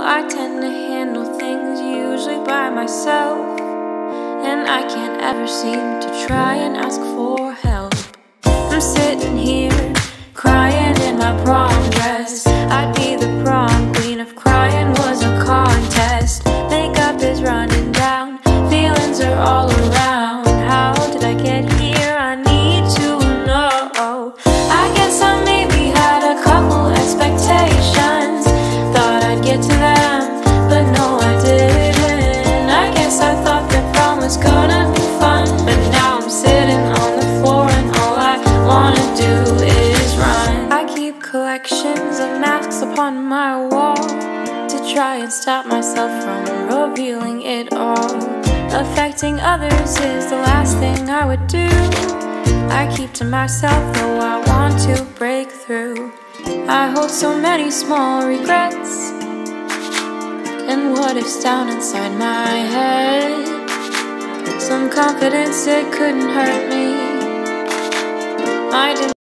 I tend to handle things usually by myself, and I can't ever seem to try and ask for help. I'm sitting here, crying in my prom dress. I'd be the prom queen if crying was a contest. Makeup is running down, feelings are all around. How did I get here? I need to know. I guess I maybe had a couple expectations, thought I'd get to them, but no I didn't. I guess I thought the prom was gonna be fun, but now I'm sitting on the floor and all I wanna do is run. I keep collections of masks upon my wall to try and stop myself from revealing it all. Affecting others is the last thing I would do. I keep to myself though I want to break through. I hold so many small regrets and what ifs down inside my head. Some confidence, it couldn't hurt me. I didn't